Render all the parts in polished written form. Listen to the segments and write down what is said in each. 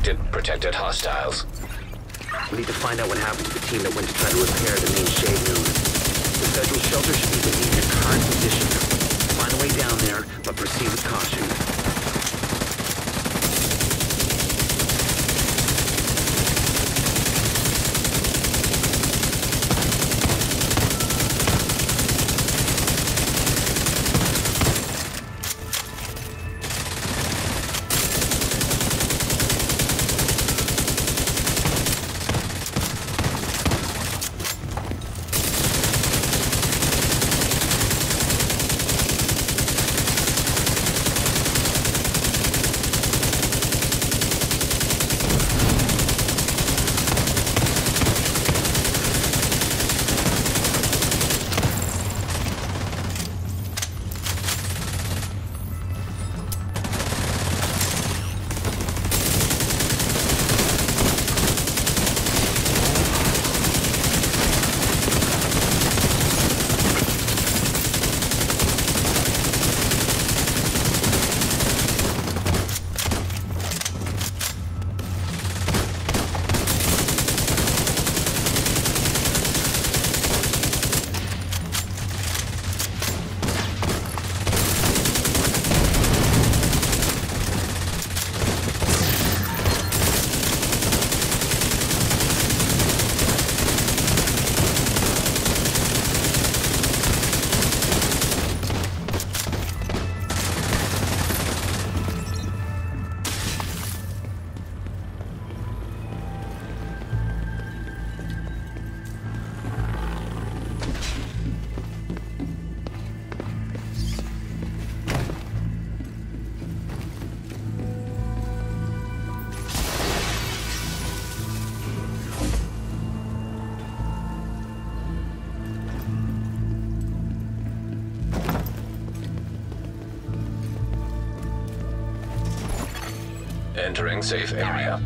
Protected hostiles. We need to find out what happened to the team that went to try to repair the main shade room. The federal shelter should be within your current position. Find a way down there, but proceed with caution. Entering safe area.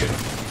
protection.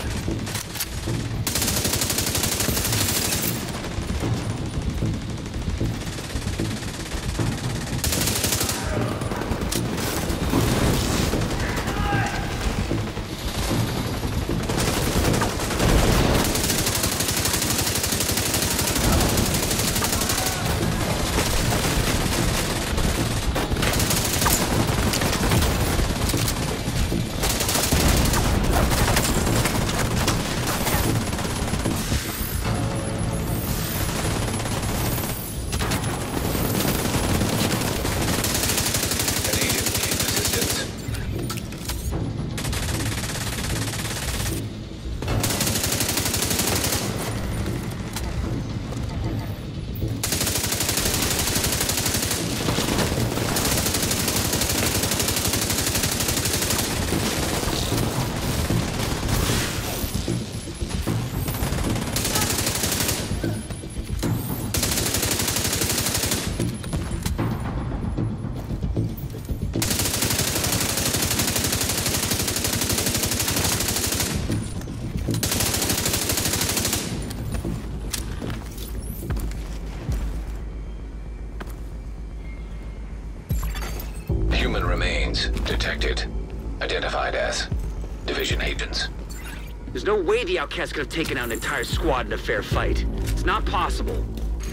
Human remains detected. Identified as Division agents. There's no way the outcasts could have taken out an entire squad in a fair fight. It's not possible.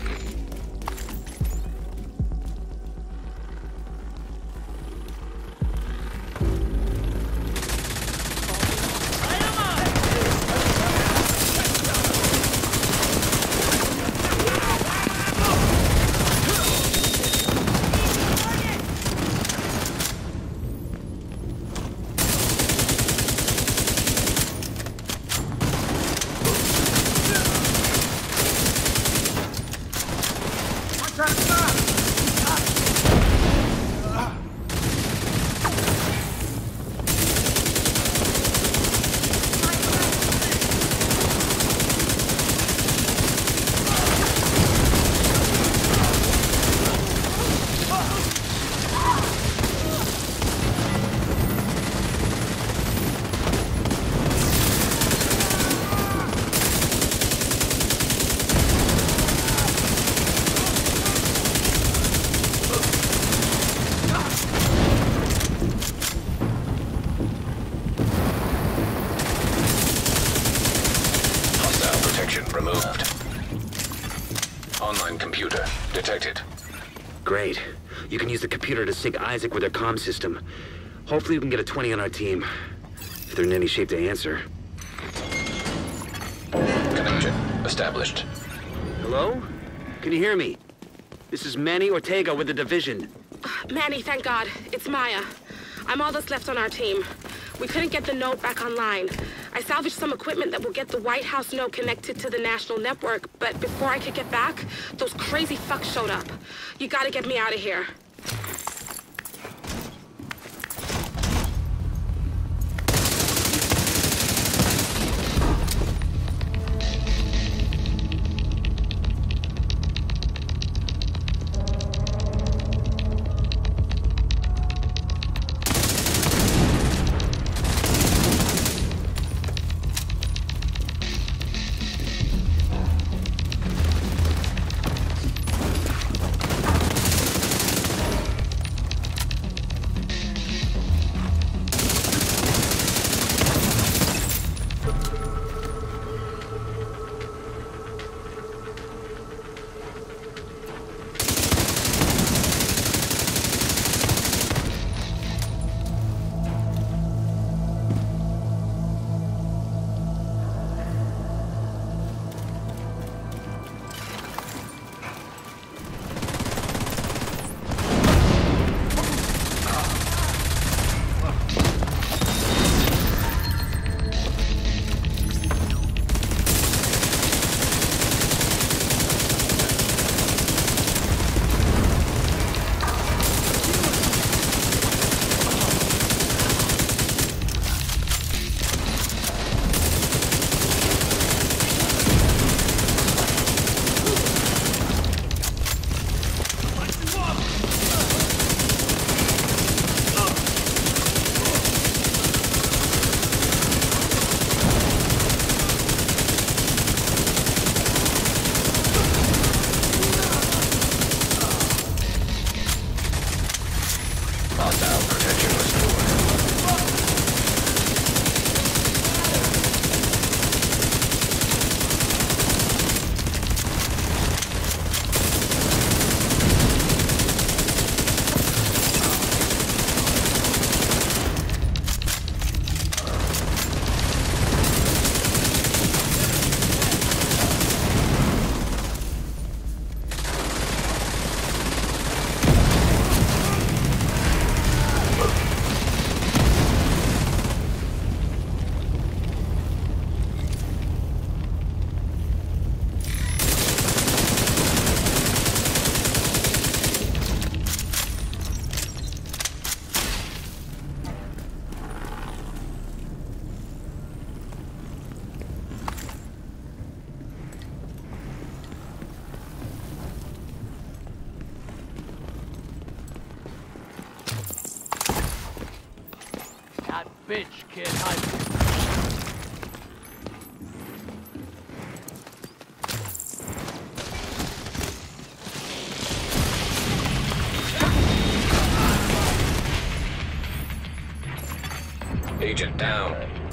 Removed. Online computer detected. Great. You can use the computer to sync Isaac with their comm system. Hopefully we can get a 20 on our team. If they're in any shape to answer. Connection established. Hello? Can you hear me? This is Manny Ortega with the Division. Manny, thank God. It's Maya. I'm all that's left on our team. We couldn't get the node back online. I salvaged some equipment that will get the White House node connected to the national network, but before I could get back, those crazy fucks showed up. You gotta get me out of here. bitch, kid. Hide. Agent down.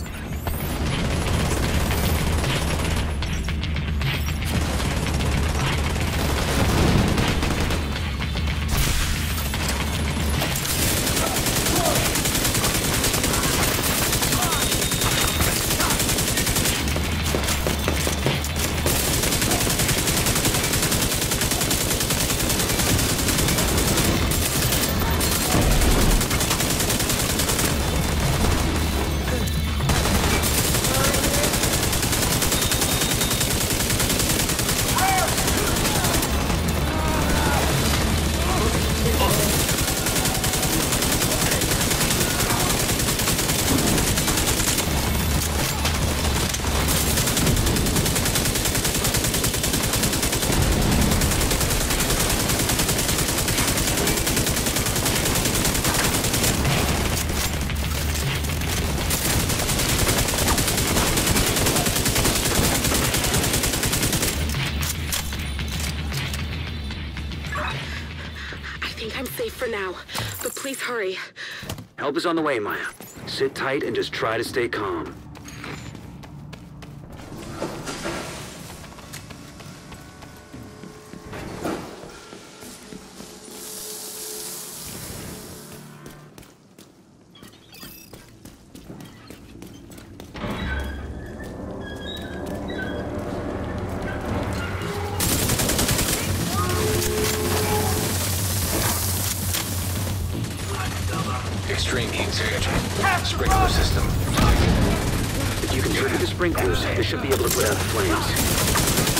I'm safe for now, but please hurry. Help is on the way, Maya. Sit tight and just try to stay calm. Extreme heat surge. Sprinkler system. If you can trigger the sprinklers, they should be able to put out the flames.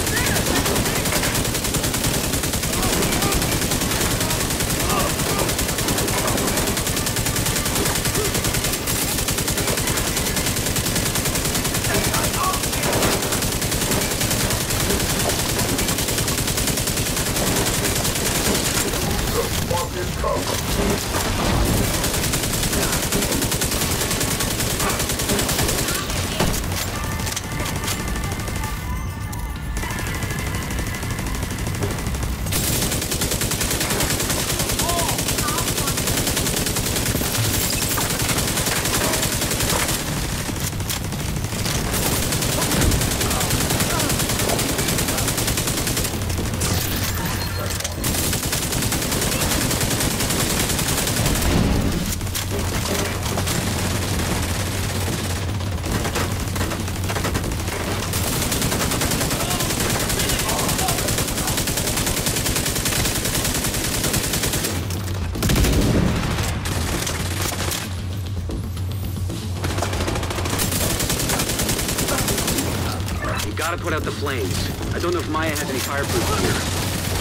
Gotta put out the flames. I don't know if Maya has any fireproof gear.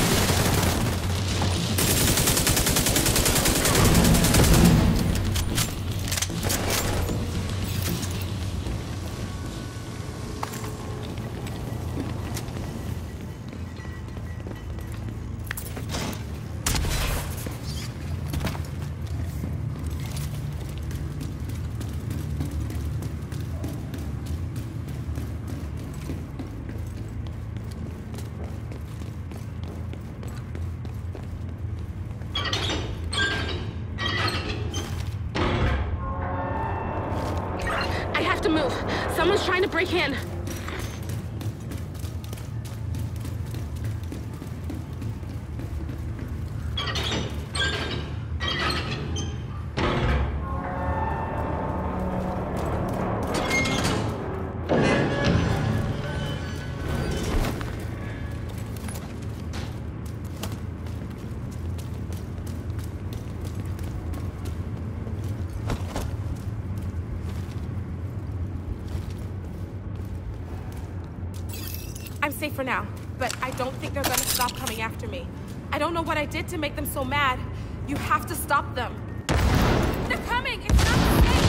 To move. Someone's trying to break in. I'm safe for now, but I don't think they're gonna stop coming after me. I don't know what I did to make them so mad. You have to stop them. They're coming! It's not safe!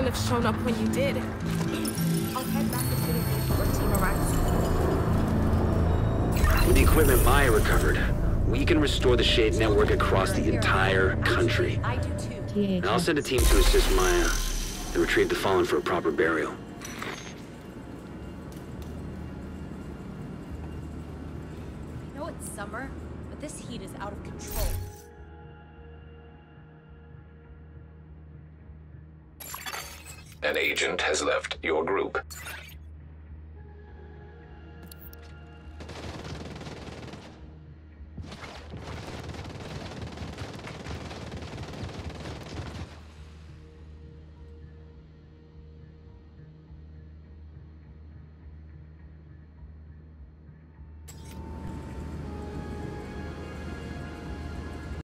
have shown up when you did. I'll head back to City before team arrives. With the equipment Maya recovered, we can restore the Shade network across the entire country. I do too. And I'll send a team to assist Maya and retrieve the fallen for a proper burial. I know it's summer, but this heat is out of control. An agent has left your group.